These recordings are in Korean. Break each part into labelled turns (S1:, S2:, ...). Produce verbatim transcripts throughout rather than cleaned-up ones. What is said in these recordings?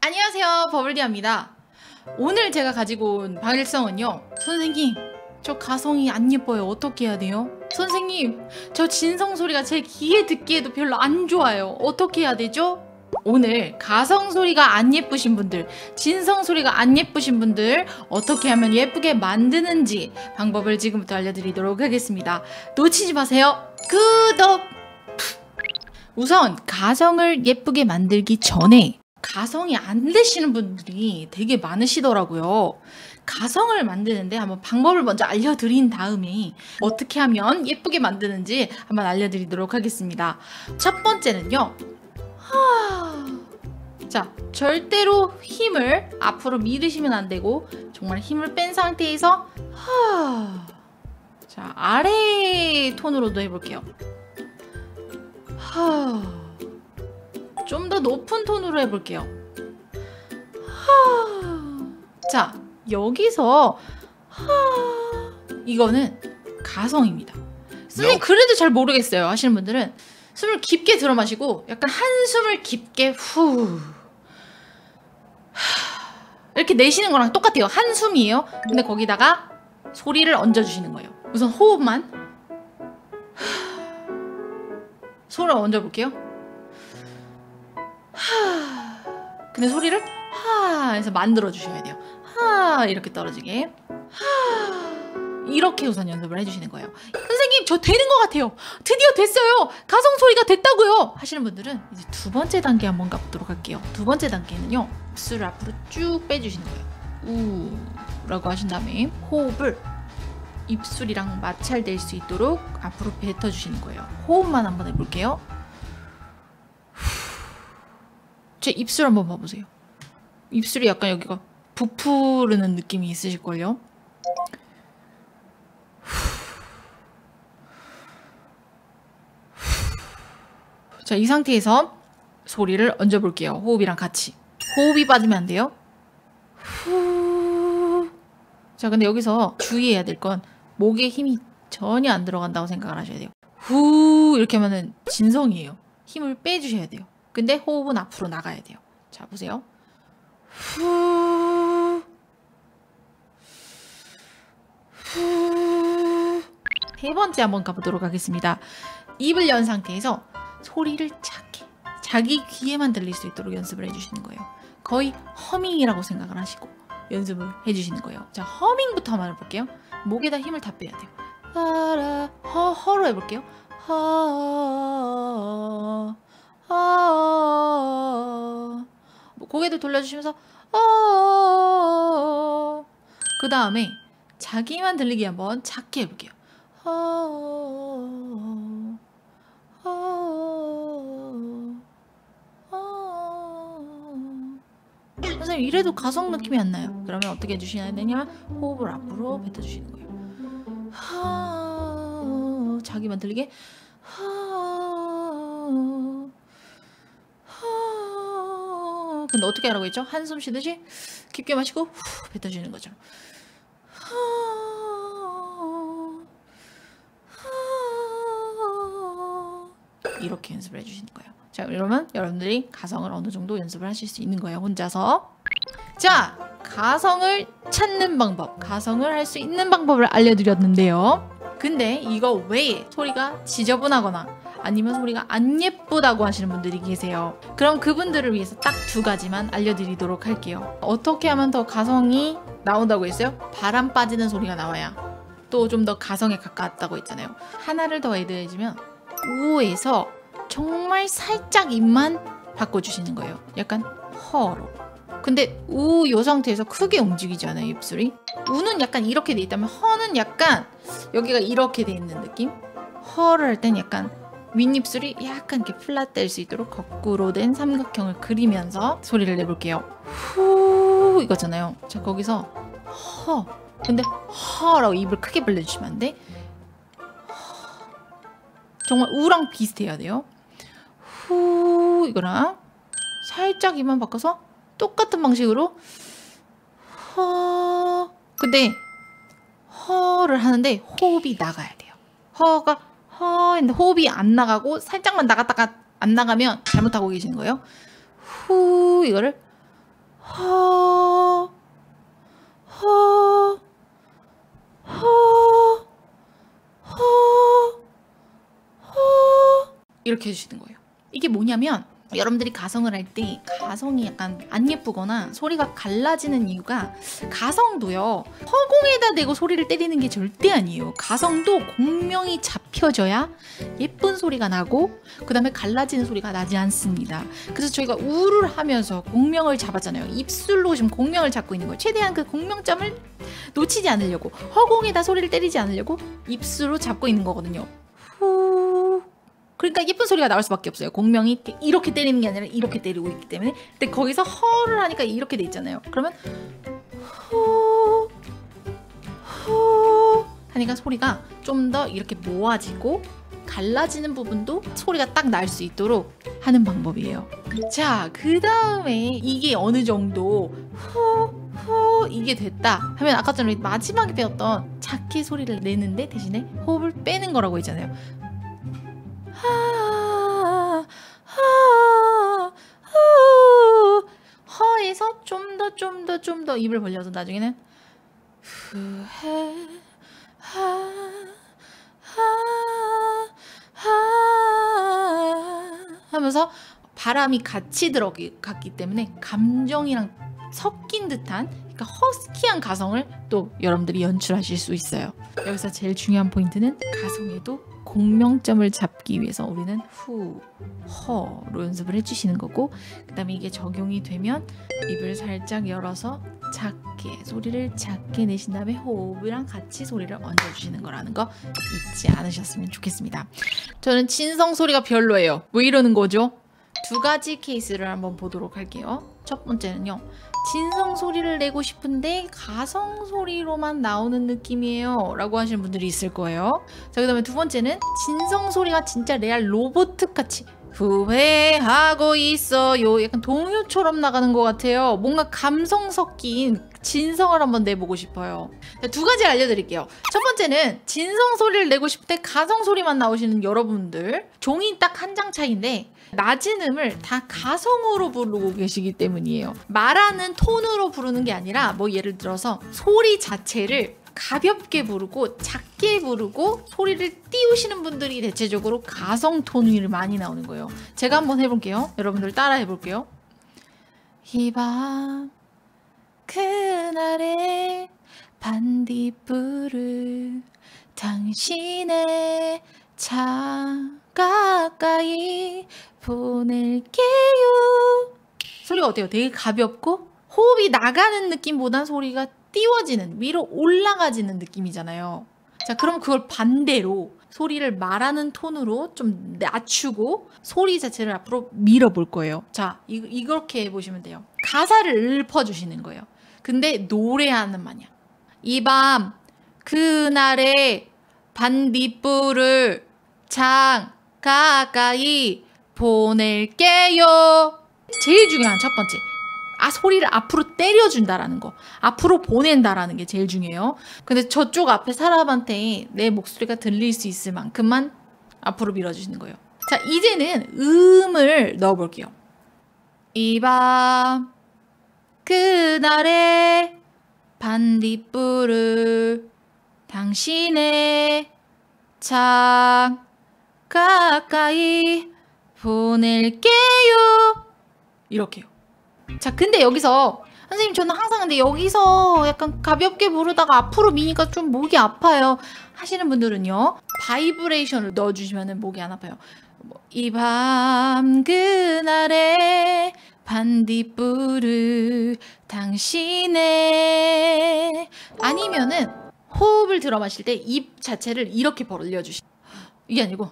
S1: 안녕하세요, 버블디아입니다. 오늘 제가 가지고 온 방일성은요, 선생님 저 가성이 안 예뻐요. 어떻게 해야 돼요? 선생님 저 진성 소리가 제 귀에 듣기에도 별로 안 좋아요. 어떻게 해야 되죠? 오늘 가성 소리가 안 예쁘신 분들, 진성 소리가 안 예쁘신 분들 어떻게 하면 예쁘게 만드는지 방법을 지금부터 알려드리도록 하겠습니다. 놓치지 마세요. 구독! 우선 가성을 예쁘게 만들기 전에 가성이 안 되시는 분들이 되게 많으시더라고요. 가성을 만드는데 한번 방법을 먼저 알려드린 다음에 어떻게 하면 예쁘게 만드는지 한번 알려드리도록 하겠습니다. 첫 번째는요. 하... 자, 절대로 힘을 앞으로 밀으시면 안 되고 정말 힘을 뺀 상태에서 하... 자, 아래 톤으로도 해볼게요. 하... 좀 더 높은 톤으로 해볼게요. 하... 자, 여기서 하... 이거는 가성입니다. 선생님 그래도 잘 모르겠어요 하시는 분들은 숨을 깊게 들어 마시고 약간 한숨을 깊게 후 이렇게 내쉬는 거랑 똑같아요. 한숨이에요. 근데 거기다가 소리를 얹어주시는 거예요. 우선 호흡만 소리를 얹어볼게요. 하... 근데 소리를 하 해서 만들어 주셔야 돼요. 하 이렇게 떨어지게 하 이렇게 우선 연습을 해주시는 거예요. 선생님 저 되는 것 같아요. 드디어 됐어요. 가성 소리가 됐다고요 하시는 분들은 이제 두 번째 단계 한번 가보도록 할게요. 두 번째 단계는요, 입술을 앞으로 쭉 빼주시는 거예요. 우 라고 하신 다음에 호흡을 입술이랑 마찰될 수 있도록 앞으로 뱉어주시는 거예요. 호흡만 한번 해볼게요. 제 입술 한번 봐보세요. 입술이 약간 여기가 부푸르는 느낌이 있으실걸요? 자, 이 상태에서 소리를 얹어볼게요. 호흡이랑 같이. 호흡이 빠지면 안 돼요. 후. 자, 근데 여기서 주의해야 될 건 목에 힘이 전혀 안 들어간다고 생각을 하셔야 돼요. 후 이렇게 하면은 진성이에요. 힘을 빼주셔야 돼요. 근데 호흡은 앞으로 나가야 돼요. 자, 보세요. 후. 후. 세 번째 한번 가보도록 하겠습니다. 입을 연 상태에서 소리를 작게 자기 귀에만 들릴 수 있도록 연습을 해주시는 거예요. 거의 허밍이라고 생각을 하시고 연습을 해주시는 거예요. 자, 허밍부터 한번 해볼게요. 목에다 힘을 다 빼야 돼요. 하라, 허, 허로 해볼게요. 허, 허, 고개도 돌려주시면서 허, 그 다음에 자기만 들리게 한번 작게 해볼게요. 허, 선생님 이래도 가성 느낌이 안 나요. 그러면 어떻게 해주셔야 되냐? 호흡을 앞으로 뱉어주시는 거예요. 하... 자기만 들리게 하... 하... 근데 어떻게 하라고 했죠? 한숨 쉬듯이 깊게 마시고 후 뱉어주는 거죠. 하... 하... 이렇게 연습을 해주시는 거예요. 자, 그러면 여러분들이 가성을 어느 정도 연습을 하실 수 있는 거예요, 혼자서. 자, 가성을 찾는 방법, 가성을 할 수 있는 방법을 알려드렸는데요. 근데 이거 외에 소리가 지저분하거나 아니면 소리가 안 예쁘다고 하시는 분들이 계세요. 그럼 그분들을 위해서 딱 두 가지만 알려드리도록 할게요. 어떻게 하면 더 가성이 나온다고 했어요? 바람 빠지는 소리가 나와야 또 좀 더 가성에 가까웠다고 했잖아요. 하나를 더 애드해주면 우에서 정말 살짝 입만 바꿔주시는 거예요. 약간 허로. 근데 우 요 상태에서 크게 움직이지 않아요, 입술이. 우는 약간 이렇게 돼 있다면 허는 약간 여기가 이렇게 돼 있는 느낌? 허를 할 땐 약간 윗입술이 약간 이렇게 플랫될 수 있도록 거꾸로 된 삼각형을 그리면서 소리를 내볼게요. 후 이거잖아요. 자, 거기서 허. 근데 허라고 입을 크게 벌려주시면 안 돼. 허. 정말 우랑 비슷해야 돼요. 후 이거랑 살짝 입만 바꿔서 똑같은 방식으로 허. 근데 허를 하는데 호흡이 나가야 돼요. 허가 허 했는데 호흡이 안 나가고 살짝만 나갔다가 안 나가면 잘못하고 계시는 거예요. 후 이거를 허, 허, 허, 허, 허 이렇게 해주시는 거예요. 이게 뭐냐면 여러분들이 가성을 할 때 가성이 약간 안 예쁘거나 소리가 갈라지는 이유가 가성도요 허공에다 대고 소리를 때리는 게 절대 아니에요. 가성도 공명이 잡혀져야 예쁜 소리가 나고 그 다음에 갈라지는 소리가 나지 않습니다. 그래서 저희가 우를 하면서 공명을 잡았잖아요. 입술로 지금 공명을 잡고 있는 거예요. 최대한 그 공명점을 놓치지 않으려고 허공에다 소리를 때리지 않으려고 입술로 잡고 있는 거거든요. 후. 그러니까 예쁜 소리가 나올 수밖에 없어요. 공명이 이렇게 때리는 게 아니라 이렇게 때리고 있기 때문에. 근데 거기서 허를 하니까 이렇게 돼 있잖아요. 그러면 후, 후 하니까 소리가 좀 더 이렇게 모아지고 갈라지는 부분도 소리가 딱 날 수 있도록 하는 방법이에요. 자, 그 다음에 이게 어느 정도 후, 후 이게 됐다 하면 아까 전에 마지막에 배웠던 작게 소리를 내는데 대신에 호흡을 빼는 거라고 했잖아요. 하, 하, 후. 허에서 좀 더 좀 더 좀 더 입을 벌려서 나중에는 후해 하, 하, 하 하면서 바람이 같이 들어갔기 때문에 감정이랑 섞인 듯한 그러니까 허스키한 가성을 또 여러분들이 연출하실 수 있어요. 여기서 제일 중요한 포인트는 가성에도 공명점을 잡기 위해서 우리는 후, 허로 연습을 해주시는 거고 그 다음에 이게 적용이 되면 입을 살짝 열어서 작게 소리를 작게 내신 다음에 호흡이랑 같이 소리를 얹어주시는 거라는 거 잊지 않으셨으면 좋겠습니다. 저는 진성 소리가 별로예요. 왜 이러는 거죠? 두 가지 케이스를 한번 보도록 할게요. 첫 번째는요. 진성 소리를 내고 싶은데 가성 소리로만 나오는 느낌이에요 라고 하시는 분들이 있을 거예요. 자, 그 다음에 두 번째는 진성 소리가 진짜 레알 로봇 같이 후회하고 있어요 약간 동요처럼 나가는 것 같아요. 뭔가 감성 섞인 진성을 한번 내보고 싶어요. 자, 두 가지 알려드릴게요. 첫 번째는 진성 소리를 내고 싶을 때 가성 소리만 나오시는 여러분들 종이 딱 한 장 차이인데 낮은 음을 다 가성으로 부르고 계시기 때문이에요. 말하는 톤으로 부르는 게 아니라 뭐 예를 들어서 소리 자체를 가볍게 부르고 작게 부르고 소리를 띄우시는 분들이 대체적으로 가성 톤이 많이 나오는 거예요. 제가 한번 해볼게요. 여러분들 따라 해볼게요. 이 밤 그날의 반딧불을 당신의 창 가까이 보낼게요. 소리가 어때요? 되게 가볍고 호흡이 나가는 느낌보단 소리가 띄워지는 위로 올라가지는 느낌이잖아요. 자, 그럼 그걸 반대로 소리를 말하는 톤으로 좀 낮추고 소리 자체를 앞으로 밀어볼 거예요. 자, 이, 이렇게 해보시면 돼요. 가사를 읊어주시는 거예요. 근데 노래하는 마냥 이 밤 그날의 반딧불을 창 가까이 보낼게요. 제일 중요한 첫 번째. 아, 소리를 앞으로 때려준다라는 거. 앞으로 보낸다라는 게 제일 중요해요. 근데 저쪽 앞에 사람한테 내 목소리가 들릴 수 있을 만큼만 앞으로 밀어주시는 거예요. 자, 이제는 음을 넣어볼게요. 이 밤 그날의 반딧불을 당신의 창 가까이 보낼게요. 이렇게요. 자, 근데 여기서 선생님 저는 항상 근데 여기서 약간 가볍게 부르다가 앞으로 미니까 좀 목이 아파요 하시는 분들은요. 바이브레이션을 넣어주시면 목이 안 아파요. 이 밤 그날의 반딧불을 당신의 아니면은 호흡을 들어 마실 때 입 자체를 이렇게 벌려주시 이게 아니고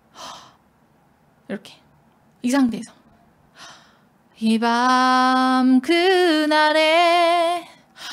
S1: 이렇게 이 상태에서 이 밤 그날의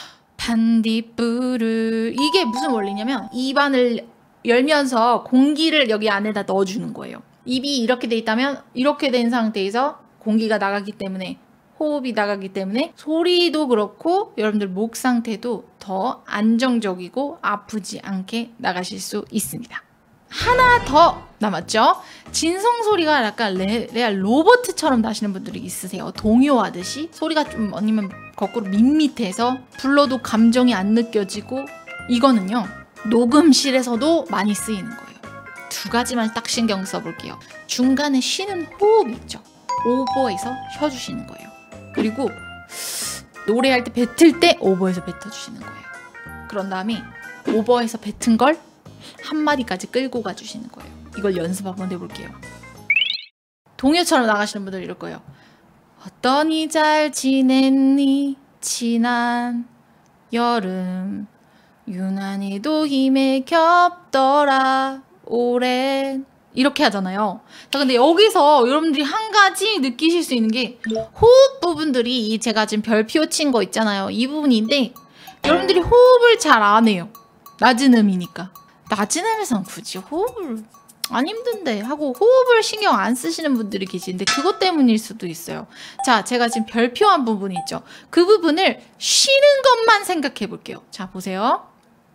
S1: 반딧불을 이게 무슨 원리냐면 입안을 열면서 공기를 여기 안에다 넣어주는 거예요. 입이 이렇게 돼 있다면 이렇게 된 상태에서 공기가 나가기 때문에 호흡이 나가기 때문에 소리도 그렇고 여러분들 목 상태도 더 안정적이고 아프지 않게 나가실 수 있습니다. 하나 더 남았죠? 진성 소리가 약간 레, 레알 로버트처럼 나시는 분들이 있으세요. 동요하듯이 소리가 좀 아니면 거꾸로 밋밋해서 불러도 감정이 안 느껴지고, 이거는요 녹음실에서도 많이 쓰이는 거예요. 두 가지만 딱 신경 써볼게요. 중간에 쉬는 호흡 있죠? 오버에서 쉬어주시는 거예요. 그리고 노래할 때 뱉을 때 오버에서 뱉어주시는 거예요. 그런 다음에 오버에서 뱉은 걸 한마디까지 끌고 가주시는 거예요. 이걸 연습 한번 해볼게요. 동요처럼 나가시는 분들 이럴 거예요. 어떠니 잘 지냈니 지난 여름 유난히도 힘에 겹더라 오랜, 이렇게 하잖아요. 자, 근데 여기서 여러분들이 한 가지 느끼실 수 있는 게 호흡 부분들이, 제가 지금 별표 친 거 있잖아요. 이 부분인데 여러분들이 호흡을 잘 안 해요. 낮은 음이니까. 낮은 음에서는 굳이 호흡을 안 힘든데 하고 호흡을 신경 안 쓰시는 분들이 계시는데 그것 때문일 수도 있어요. 자, 제가 지금 별표한 부분이 있죠. 그 부분을 쉬는 것만 생각해 볼게요. 자, 보세요.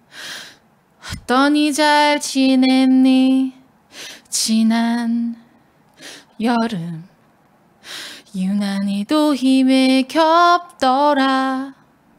S1: 어떠니 잘 지냈니 지난 여름 유난히도 힘에 겹더라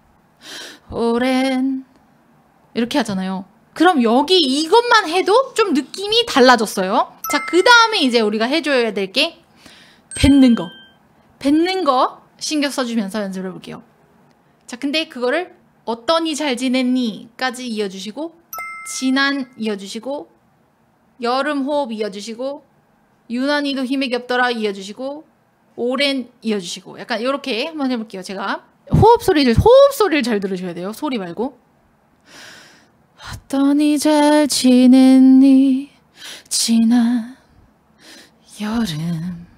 S1: 오랜, 이렇게 하잖아요. 그럼 여기 이것만 해도 좀 느낌이 달라졌어요. 자, 그 다음에 이제 우리가 해줘야 될 게 뱉는 거. 뱉는 거 신경 써주면서 연습을 해볼게요. 자, 근데 그거를 어떠니 잘 지냈니 까지 이어주시고, 지난 이어주시고, 여름 호흡 이어주시고, 유난히도 힘에 겹더라 이어주시고, 오랜 이어주시고, 약간 이렇게 한번 해볼게요. 제가 호흡 소리를 호흡 소리를 잘 들으셔야 돼요. 소리 말고. 어떠니 잘 지냈니 지난 여름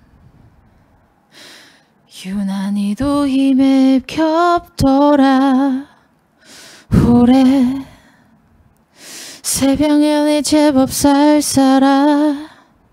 S1: 유난히도 힘에 겹더라 오래 새벽연애 제법 쌀쌀하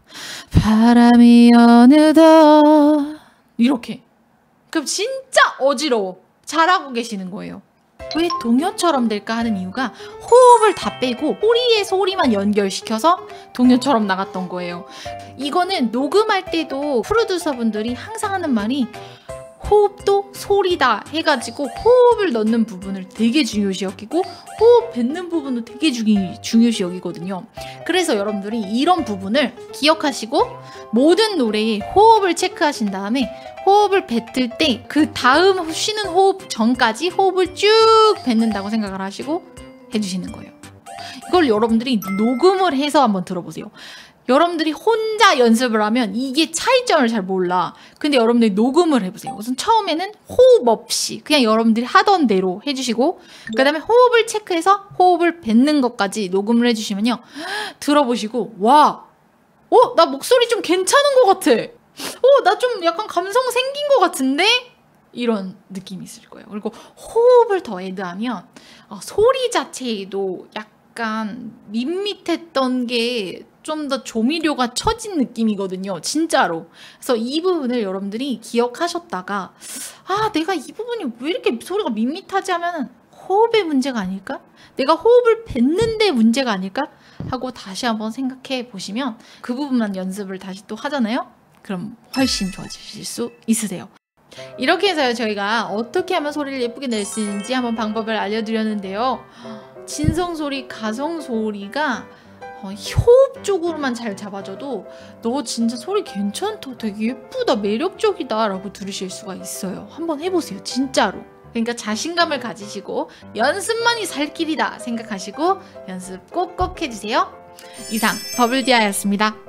S1: 바람이 어느덧, 이렇게. 그럼 진짜 어지러워. 잘하고 계시는 거예요. 왜 동요처럼 될까 하는 이유가 호흡을 다 빼고 소리에 소리만 연결시켜서 동요처럼 나갔던 거예요. 이거는 녹음할 때도 프로듀서분들이 항상 하는 말이 호흡도 소리다 해가지고 호흡을 넣는 부분을 되게 중요시 여기고 호흡 뱉는 부분도 되게 중요, 중요시 여기거든요. 그래서 여러분들이 이런 부분을 기억하시고 모든 노래에 호흡을 체크하신 다음에 호흡을 뱉을 때 그 다음 쉬는 호흡 전까지 호흡을 쭉 뱉는다고 생각을 하시고 해주시는 거예요. 이걸 여러분들이 녹음을 해서 한번 들어보세요. 여러분들이 혼자 연습을 하면 이게 차이점을 잘 몰라. 근데 여러분들이 녹음을 해보세요. 우선 처음에는 호흡 없이 그냥 여러분들이 하던 대로 해주시고, 그 다음에 호흡을 체크해서 호흡을 뱉는 것까지 녹음을 해주시면요, 들어보시고 와, 어? 나 목소리 좀 괜찮은 것 같아. 어? 나 좀 약간 감성 생긴 것 같은데? 이런 느낌이 있을 거예요. 그리고 호흡을 더 애드하면 어, 소리 자체에도 약간 밋밋했던 게 좀 더 조미료가 쳐진 느낌이거든요. 진짜로. 그래서 이 부분을 여러분들이 기억하셨다가 아, 내가 이 부분이 왜 이렇게 소리가 밋밋하지 하면 호흡의 문제가 아닐까? 내가 호흡을 뱉는데 문제가 아닐까? 하고 다시 한번 생각해 보시면 그 부분만 연습을 다시 또 하잖아요? 그럼 훨씬 좋아지실 수 있으세요. 이렇게 해서 저희가 어떻게 하면 소리를 예쁘게 낼 수 있는지 한번 방법을 알려드렸는데요. 진성 소리, 가성 소리가 어, 호흡 쪽으로만 잘 잡아줘도 너 진짜 소리 괜찮다, 되게 예쁘다, 매력적이다 라고 들으실 수가 있어요. 한번 해보세요. 진짜로. 그러니까 자신감을 가지시고 연습만이 살 길이다 생각하시고 연습 꼭꼭 해주세요. 이상 더블디아이였습니다.